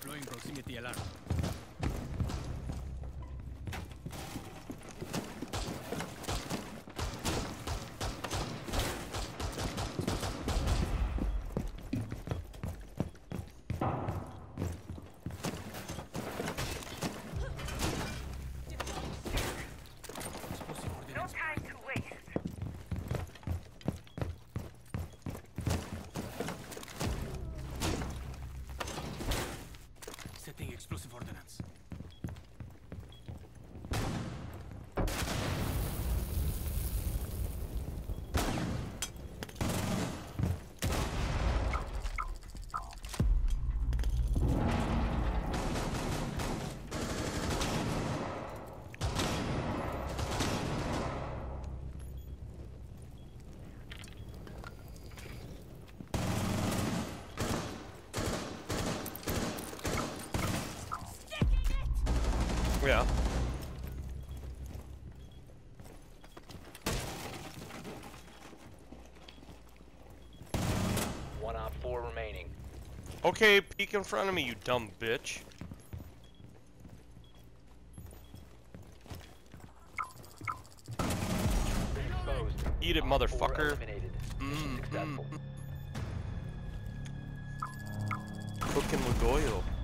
Deploying proximity alarm. No time to waste. Setting explosive ordnance. Yeah. One op 4 remaining. Okay, peek in front of me, you dumb bitch. Exposed. Eat it, Op 4 motherfucker. eliminated. Mission successful. Cooking with oil.